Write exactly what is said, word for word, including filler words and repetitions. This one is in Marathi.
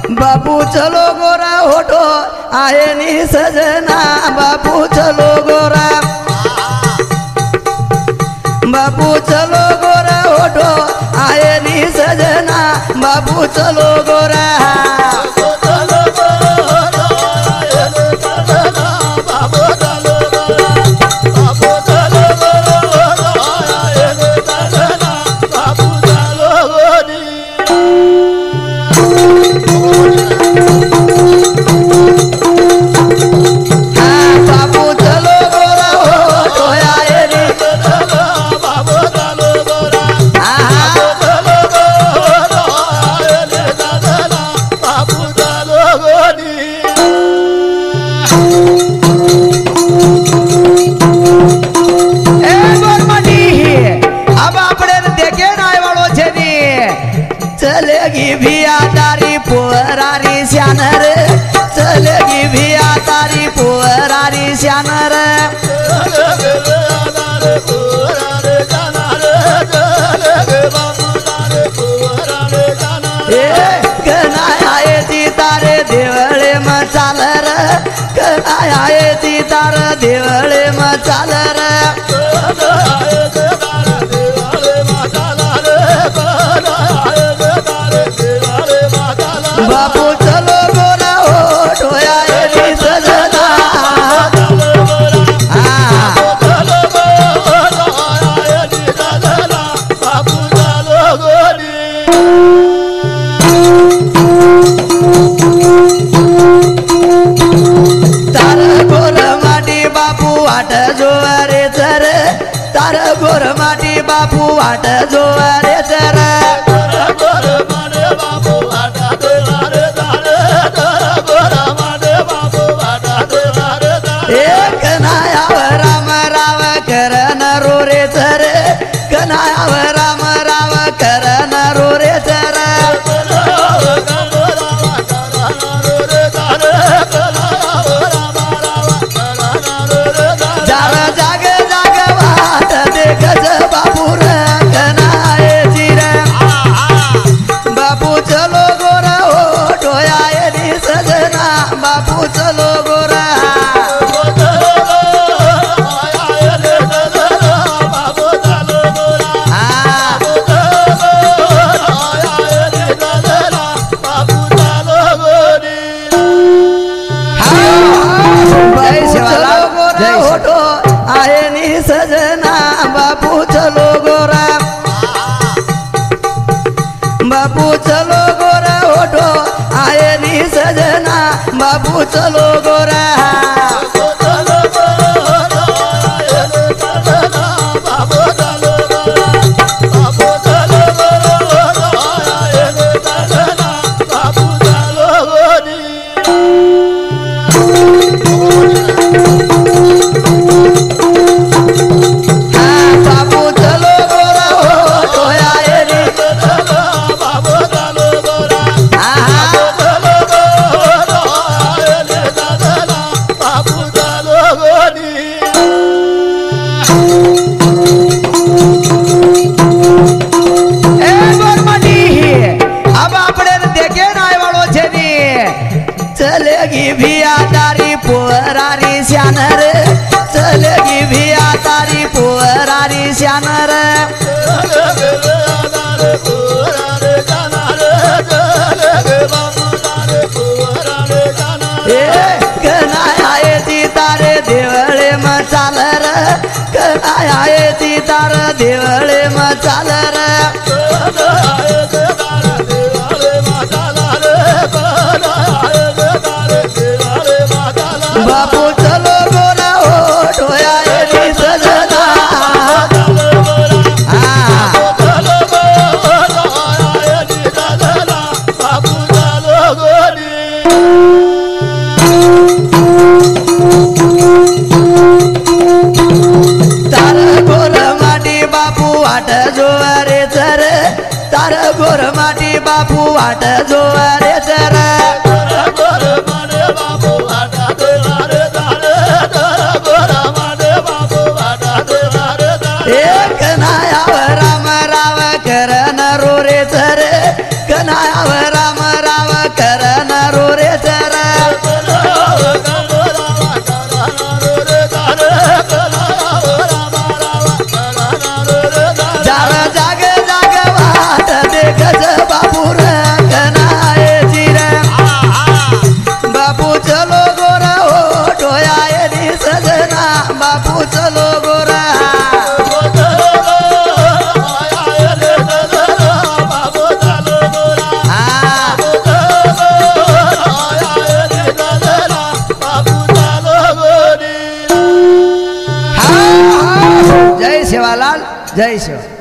बापू चलो गोरा होठो आए नी सजना बापू चलो गोरा बापू चलो गोरा होठो आए नी सजना बापू चलो गोरा चलेगी भिया तारी पोरारी श्यानर चलेगी भिया तारी पोरारी श्यानर कनाया ती तारे देवळे मचालर कनाया ती तार देवळे मचालर बापू चलो गोरा होठो आए नी सजना तार गोर माटी बापू वाट जोवारे चर तार गोर माटी बापू वाट जोवारे चर एक नायाव राम राव करन रो रे चर कनायाव राम राव करन रो रे चर जाग जाग जाग वाट देखज बापू र कनाये चिर बापू चलो गोरा होठो आए नी सजना बापू चलो गोरा होठो आए नी सजना बापू चलो गोरा बापू चलो गोरा होठो आए नी सजना बापू चलो गोरा चलेगी भिया तारी पोरारी श्यानर चलेगी भिया तारी पोरारी श्यानर कनाया ती तारे देवळे मचालर कनाया ती तार देवळे मचालर बापू चलो गोरा होठो आए नी सजना तार गोर माटी बापू वाट जोवारे चर तार गोर माटी बापू वाट जोवारे चर एक नायाव राम राव करन रो रे चर कनायाव राम राव करन रे सजना बापू चलो गोरा जय सेवालाल जय सेवा।